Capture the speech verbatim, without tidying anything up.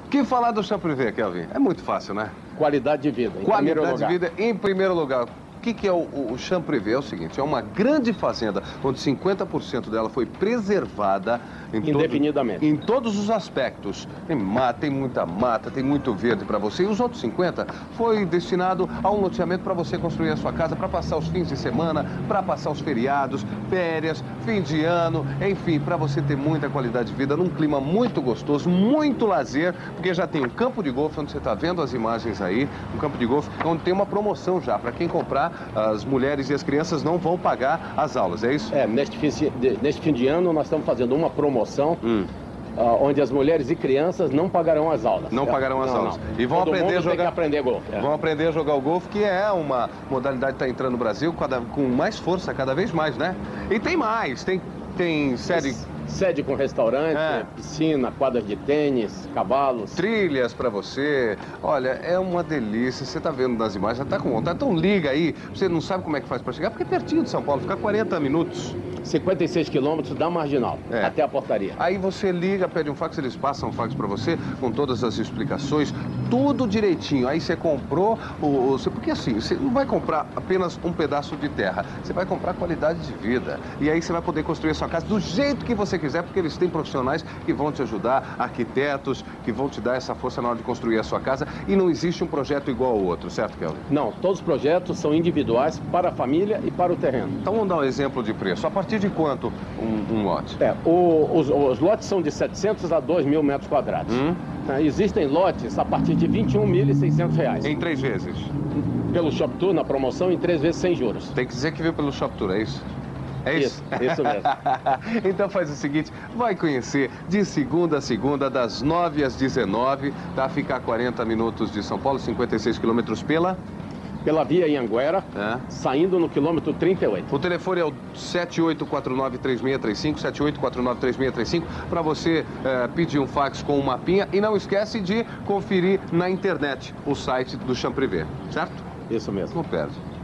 O que falar do Champrivé, Kelvin? É muito fácil, né? Qualidade de vida, em Qualidade primeiro lugar. de vida em primeiro lugar. O que, que é o, o Champrivé? É o seguinte, é uma grande fazenda onde cinquenta por cento dela foi preservada em indefinidamente. Todo, em todos os aspectos. Tem mata, tem muita mata, tem muito verde para você. E os outros cinquenta foi destinado a um loteamento para você construir a sua casa, para passar os fins de semana, para passar os feriados, férias, fim de ano, enfim, para você ter muita qualidade de vida num clima muito gostoso, muito lazer, porque já tem um campo de golfe, onde você está vendo as imagens aí, um campo de golfe, onde tem uma promoção já, para quem comprar, as mulheres e as crianças não vão pagar as aulas, é isso? É, neste fim, neste fim de ano nós estamos fazendo uma promoção hum. uh, onde as mulheres e crianças não pagarão as aulas. Não é, pagarão as não, aulas. Não. E vão Todo aprender mundo a jogar. Tem que aprender golfe. É. Vão aprender a jogar o golfe, que é uma modalidade que está entrando no Brasil cada, com mais força, cada vez mais, né? E tem mais, tem, tem série... Sede com restaurante, é. piscina, quadras de tênis, cavalos. Trilhas para você. Olha, é uma delícia. Você tá vendo nas imagens, já tá com vontade. Então liga aí. Você não sabe como é que faz para chegar, porque é pertinho de São Paulo, fica quarenta minutos. cinquenta e seis quilômetros da Marginal, é. até a portaria. Aí você liga, pede um fax, eles passam um fax para você, com todas as explicações, tudo direitinho. Aí você comprou, o, o, porque assim, você não vai comprar apenas um pedaço de terra, você vai comprar qualidade de vida. E aí você vai poder construir a sua casa do jeito que você quiser, porque eles têm profissionais que vão te ajudar, arquitetos, que vão te dar essa força na hora de construir a sua casa. E não existe um projeto igual ao outro, certo, Kelvin? Não, todos os projetos são individuais para a família e para o terreno. Então vamos dar um exemplo de preço. A partir de quanto um, um lote? É, o, os, os lotes são de setecentos a dois mil metros quadrados. Hum? É, existem lotes a partir de vinte e um mil e seiscentos reais. Em três vezes? Pelo Shop Tour, na promoção, em três vezes sem juros. Tem que dizer que veio pelo Shop Tour, é isso? É isso? Isso, isso mesmo. Então faz o seguinte, vai conhecer de segunda a segunda, das nove às dezenove, tá? Fica a quarenta minutos de São Paulo, cinquenta e seis quilômetros pela... Pela via Anhanguera, é. saindo no quilômetro trinta e oito. O telefone é o sete oito quatro nove, três seis três cinco, sete oito quatro nove, três seis três cinco, para você é, pedir um fax com um mapinha. E não esquece de conferir na internet o site do Champrivé, certo? Isso mesmo. Não perde.